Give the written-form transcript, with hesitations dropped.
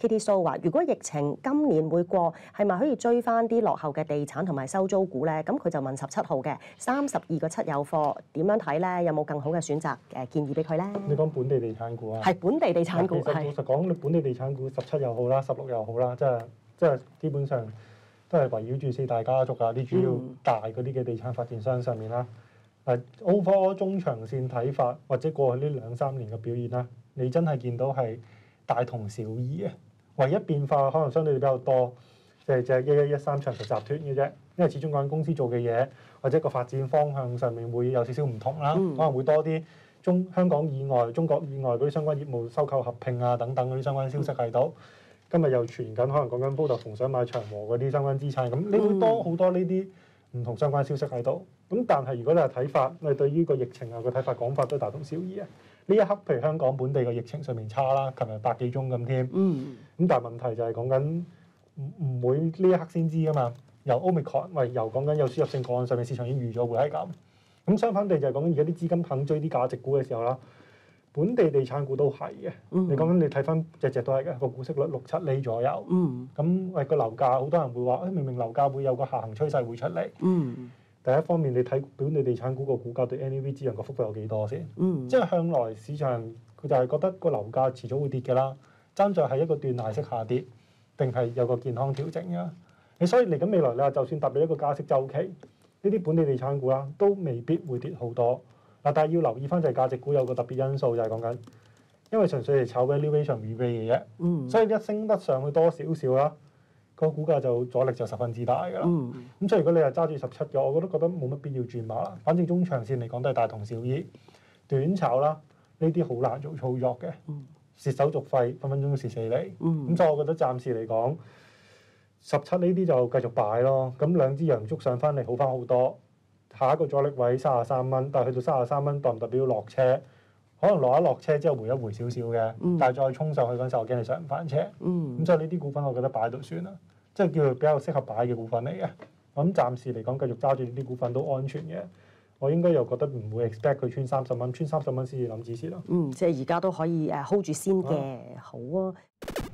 Kitty So 話：如果疫情今年會過，係咪可以追翻啲落後嘅地產同埋收租股咧？咁佢就問17號嘅32個7有貨，點樣睇咧？有冇更好嘅選擇建議俾佢咧？ 你講本地地產股啊？ 係本地地產股。 其實老實講，你本地地產股17又好啦，16又好啦，即係基本上都係圍繞住四大家族啊，啲主要大嗰啲嘅地產發展商上面啦。overall 中長線睇法，或者過去呢2-3年嘅表現啦，你真係見到係大同小異嘅。唯一變化可能相對比較多，就係1113長實集團嘅啫。因為始終嗰間公司做嘅嘢或者個發展方向上面會有少少唔同啦，可能會多啲香港以外、中國以外嗰啲相關業務收購合併啊等等嗰啲相關消息喺度。今日又傳緊，可能講緊煲特逢想買長和嗰啲相關資產，咁你會多好多呢啲唔同相關消息喺度。咁但係如果你係睇法，你對於個疫情啊個睇法講法都大同小異啊。呢一刻譬如香港本地個疫情上面差啦，琴日100幾宗咁添。咁但係問題就係講緊唔會呢一刻先知噶嘛。由 Omicron 由講緊有輸入性個案上面，市場已經預咗會係咁。咁相反地就係講緊而家啲資金肯追啲價值股嘅時候啦。本地地產股都係嘅，你講緊你睇翻隻都係嘅，個股息率6-7厘左右。咁個樓價好多人會話，明明樓價會有個下行趨勢會出嚟。第一方面你睇本地地產股個股價對 NAV 折讓個幅度有幾多先？即係向來市場佢就係覺得個樓價遲早會跌嘅啦，爭在係一個斷崖式下跌，定係有個健康調整啊？你所以嚟緊未來你話就算踏入一個加息週期，呢啲本地地產股啦都未必會跌好多。但係要留意翻就係價值股有個特別因素，就係講緊，因為純粹係炒 valuation rebate 嘅啫，所以一升得上去多少少啦，個股價就阻力就十分之大㗎啦。咁所以如果你係揸住17嘅，我覺得冇乜必要轉碼啦。反正中長線嚟講都係大同小異，短炒啦呢啲好難做操作嘅，蝕手續費分分鐘蝕4厘。咁所以我覺得暫時嚟講，17呢啲就繼續擺咯。咁兩支陽燭上翻嚟好翻好多。下一個阻力位33蚊，但係去到33蚊代唔代表落車？可能落車之後回一回少少嘅，但係再衝上去嗰陣時候，我驚你上唔翻車。咁所以呢啲股份我覺得擺喺度算啦，即係叫佢比較適合擺嘅股份嚟嘅。我諗暫時嚟講繼續揸住呢啲股份都安全嘅。我應該又覺得唔會 expect 佢穿30蚊，穿30蚊先至諗止蝕咯。 即係而家都可以hold 住先嘅，好啊。